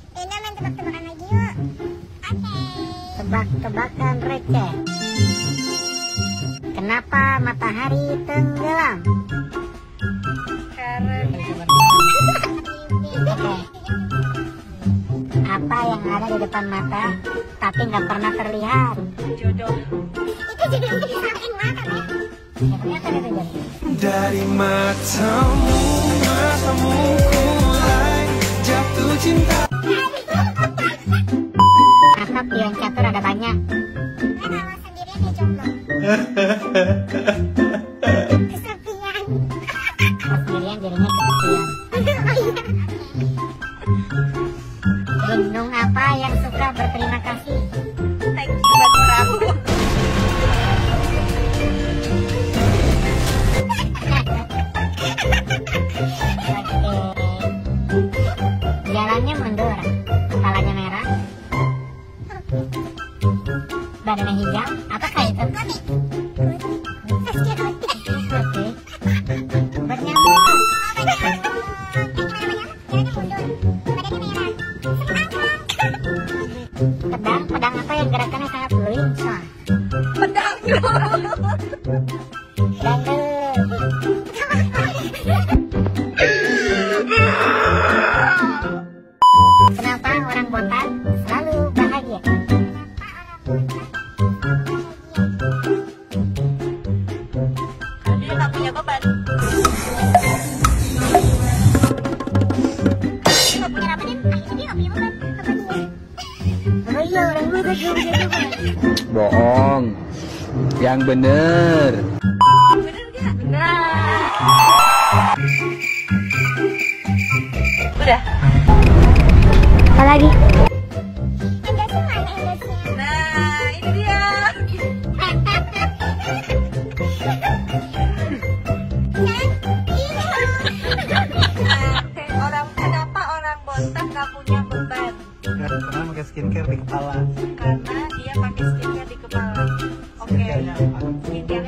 Ini main tebak-tebakan lagi yuk. Oke. Tebak-tebakan receh. Kenapa matahari tenggelam? Oke. Apa yang ada di depan mata tapi nggak pernah terlihat? Jodoh. Itu jadi saking mata ya. Ya, ternyata itu jadi. Dari matamu kulai jatuh cinta. Kenapa pion catur ada banyak? Kan awal sendirian dia jomblo. Kesepian. Sendirian jadinya kesepian. Gunung apa yang suka berterima kasih? Naik buat perahu. Oke. Jalannya mundur, kepalanya merah, badannya hijau. Apakah itu? Oke. Bernyambung. Pedang apa yang gerakannya sangat lincah? Pedang. Kenapa orang botak selalu bahagia? Dia nggak punya beban. Nggak punya apa nih? Dia nggak punya beban. Apa dia? Oh iya, orang botak juga punya beban. Bohong. Yang bener. Bener nggak? Bener. Udah. Apa lagi? Endosnya mana endosnya? Nah, ini dia. Kenapa orang botak nggak punya beban? Karena pakai skincare di kepala. Karena dia pakai skincare di kepala. Oke. Skincare